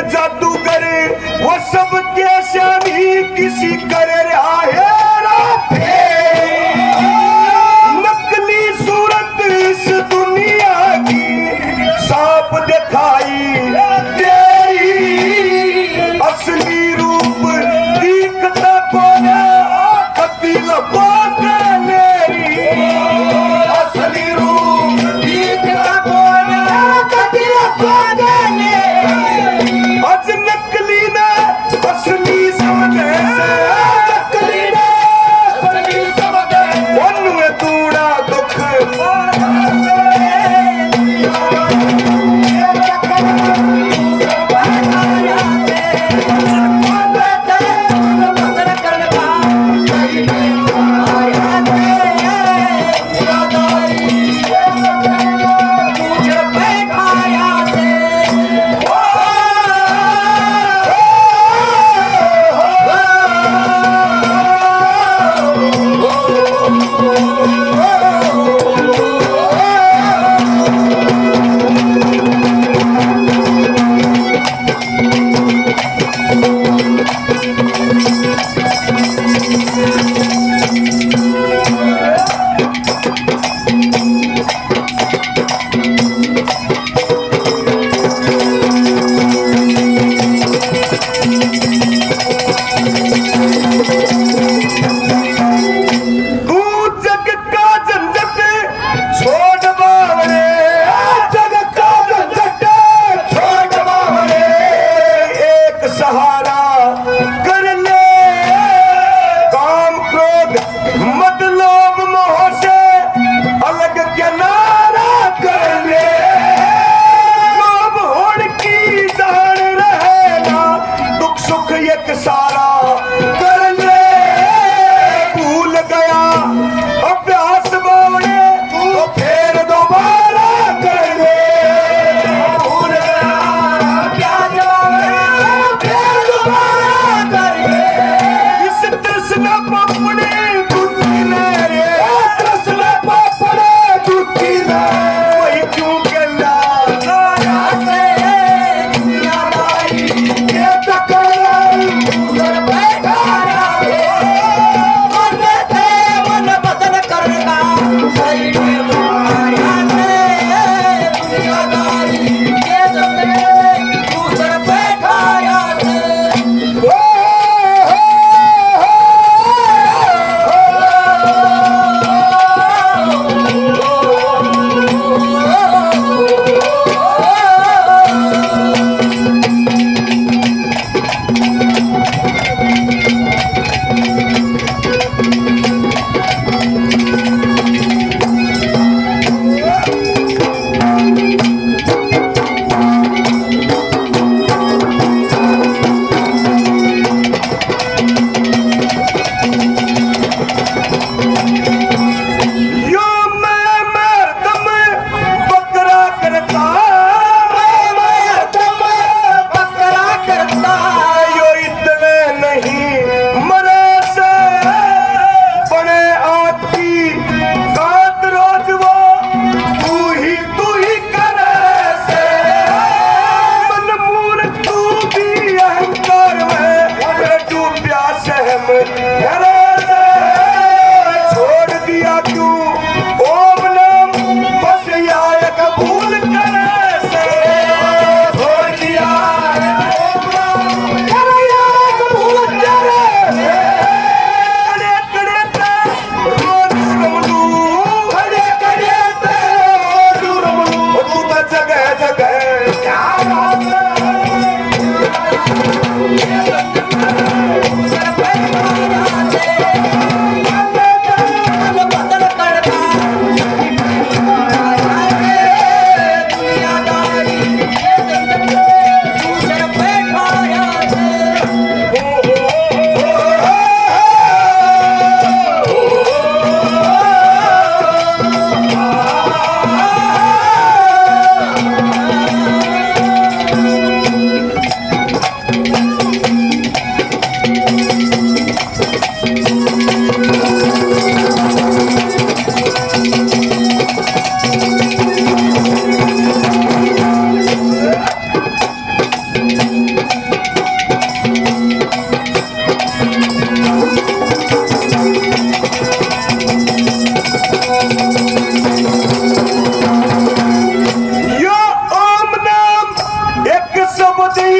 जादूगर वो सब कैसा भी किसी कर रहा है। नकली सूरत इस दुनिया की सांप दिखाई तेरी, असली रूप दिखता कौन कतिल बात मेरी। असली रूप दिखता कौन कतिल बात मेरी। आज नकली ने असली समझे से, नकली ने असली समझे उनमें तूड़ा दुख।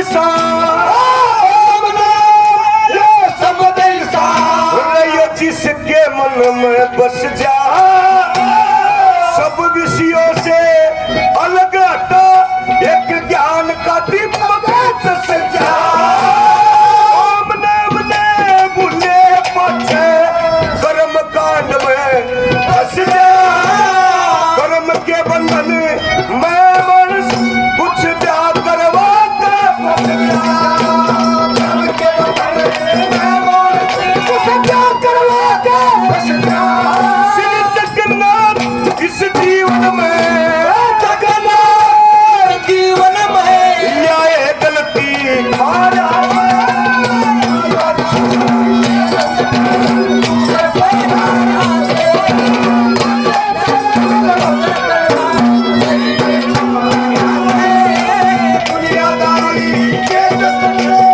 सा जिसके मन में बस जा, सब विषयों से अलग हटा, एक ज्ञान का दीपक जस जा। ओम नाम ने भूले पछे कर्म कांड में फंस जा, कर्म के बंधन मैं मनुष्य कुछ जा करवा इस जीवन में या ये गलती मारा दुनियादारी के